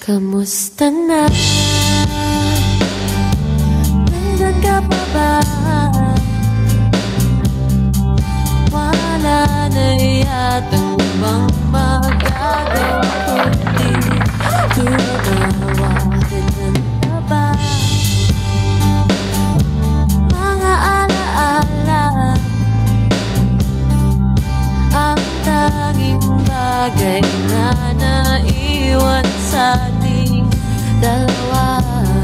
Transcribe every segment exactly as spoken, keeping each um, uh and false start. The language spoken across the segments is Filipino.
Kamusta na? Nandun ka pa ba? Wala na yatang ibang magagawa kundi tumawagan ng taba. Mga alaala ang tanging bagay na naiwan sa ating dalawa.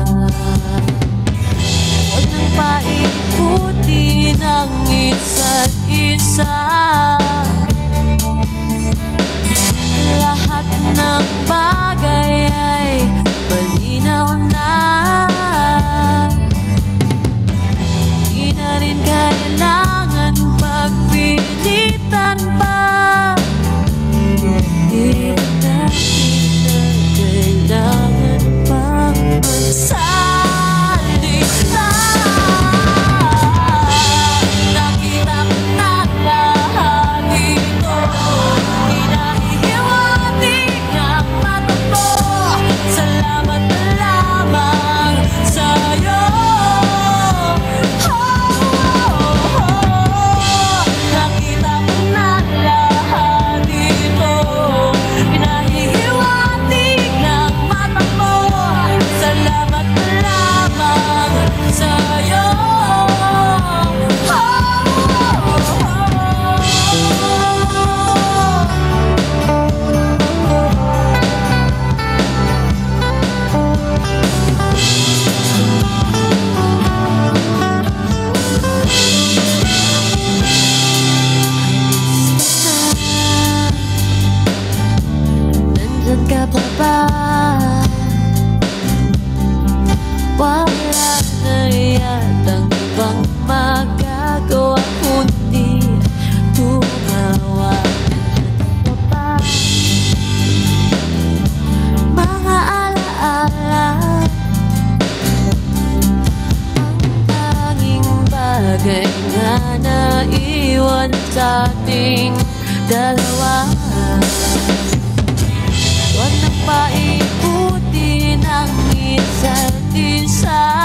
Huwag nang paikutin ang isa't isa. Lahat ng bagay ay malinaw na. Di na rin kailangan pagpilitan pa. Di na kailangan pang magsalita. Nakita ko na lahat ito. Hinahihiwatig ang mata ko. Salamat na lamang sa'yo. Oh, oh, oh. Nakita ko na lahat ito. Hinahihiwatig ang mata ko. Salamat na lamang sa'yo. Oh, oh, nandyan ka pa ba? Wala na yatang ibang magagawa kundi tumawa ng taba. Mga alaala ang tanging bagay na naiwan sa ating dalawa. Huwag nang paikutin ang isa't isa.